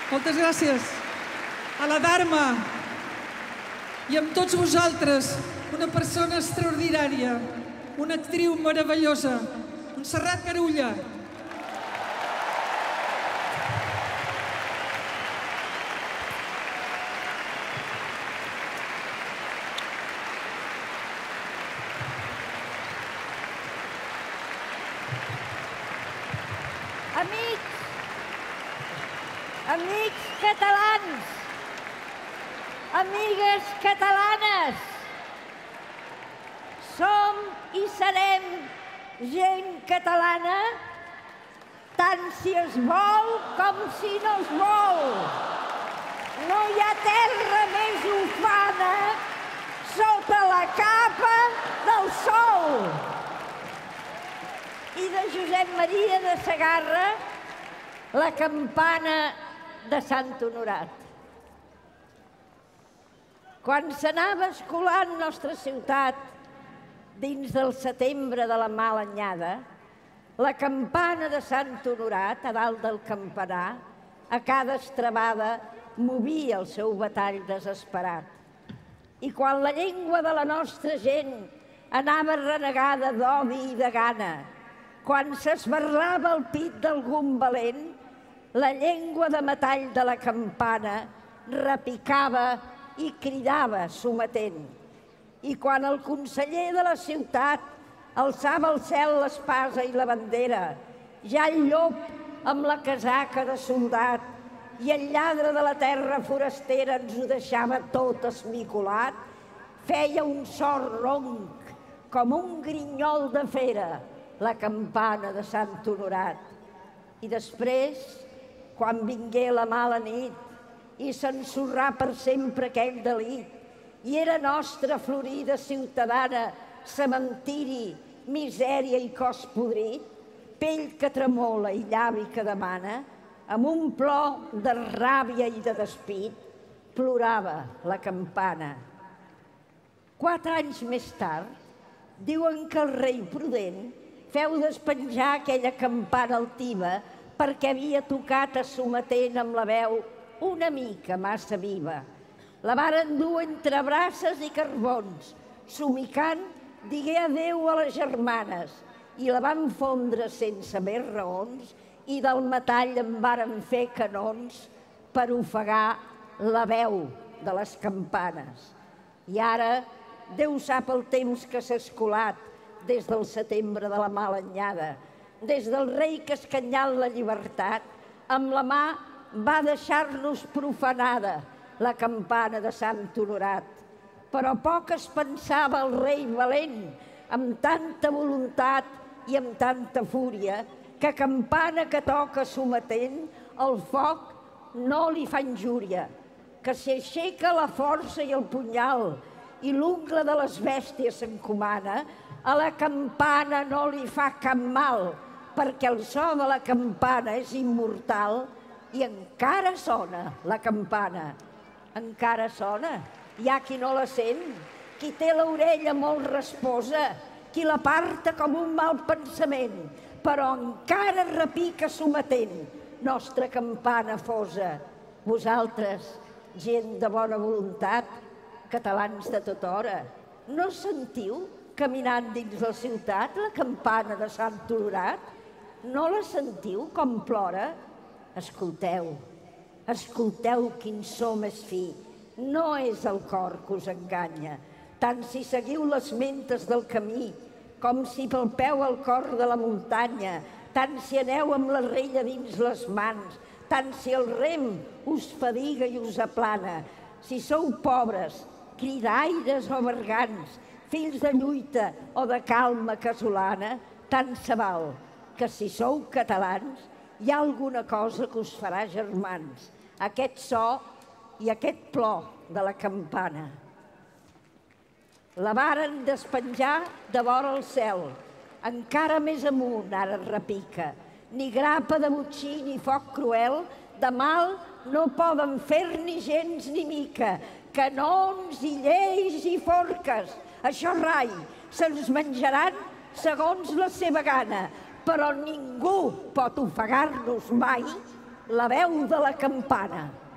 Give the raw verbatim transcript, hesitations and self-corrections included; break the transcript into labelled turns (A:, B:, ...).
A: Moltes gràcies a la Dharma i amb tots vosaltres, una persona extraordinària, una actriu meravellosa, Montserrat Carulla.
B: Amics, amics catalans, amigues catalanes, som i serem gent catalana, tant si es vol com si no es vol. No hi ha terra més ufana sota la capa del sol. I de Josep Maria de Segarra, la campana de Sant Honorat. Quan s'anava escolant nostra ciutat dins del setembre de la mala anyada, la campana de Sant Honorat, a dalt del campanar, a cada estrabada movia el seu batall desesperat. I quan la llengua de la nostra gent anava renegada d'odi i de gana, quan s'esbarrava el pit d'algun valent, la llengua de metall de la campana repicava i cridava sometent. I quan el conseller de la ciutat alçava al cel l'espasa i la bandera, ja el llop amb la casaca de soldat i el lladre de la terra forastera ens ho deixava tot esmicolat, feia un so ronc com un grinyol de fera, la campana de Sant Honorat. I després, quan vingué la mala nit i s'ensorrà per sempre aquell delit, i era nostra florida ciutadana cementiri, misèria i cos podrit, pell que tremola i llavi que demana, amb un plor de ràbia i de despit, plorava la campana. Quatre anys més tard, diuen que el rei prudent feu despenjar aquella campana altiva perquè havia tocat a sometent amb la veu una mica massa viva. La varen dur entre braces i carbons, somicant digué adéu a les germanes i la van fondre sense més raons i del metall en varen fer canons per ofegar la veu de les campanes. I ara, Déu sap el temps que s'ha escolat des del setembre de la mala anyada, des del rei que escanyant la llibertat, amb la mà va deixar-nos profanada la campana de Sant Honorat. Però poc es pensava el rei valent, amb tanta voluntat i amb tanta fúria, que campana que toca sometent, el foc no li fa injúria, que si aixeca la força i el punyal i l'ungla de les bèsties s'encomana, a la campana no li fa cap mal, perquè el so de la campana és immortal i encara sona la campana. Encara sona. Hi ha qui no la sent, qui té l'orella molt rasposa, qui l'aparta com un mal pensament, però encara repica sometent nostra campana fosa. Vosaltres, gent de bona voluntat, catalans de tota hora, no sentiu, caminant dins la ciutat, la campana de Sant Honorat? No la sentiu com plora? Escolteu, escolteu quin so més fi. No és el cor que us enganya, tant si seguiu les mentes del camí, com si pel peu al cor de la muntanya, tant si aneu amb la rella dins les mans, tant si el rem us fadiga i us aplana, si sou pobres, cridaires o bergants, fills de lluita o de calma casolana, tant se val que si sou catalans hi ha alguna cosa que us farà germans, aquest so i aquest plor de la campana. La varen despenjar de vora el cel, encara més amunt ara repica, ni grapa de botxí ni foc cruel, de mal no poden fer ni gens ni mica, canons i lleis i forques, això rai, se'ns menjaran segons la seva gana, però ningú pot ofegar-nos mai la veu de la campana.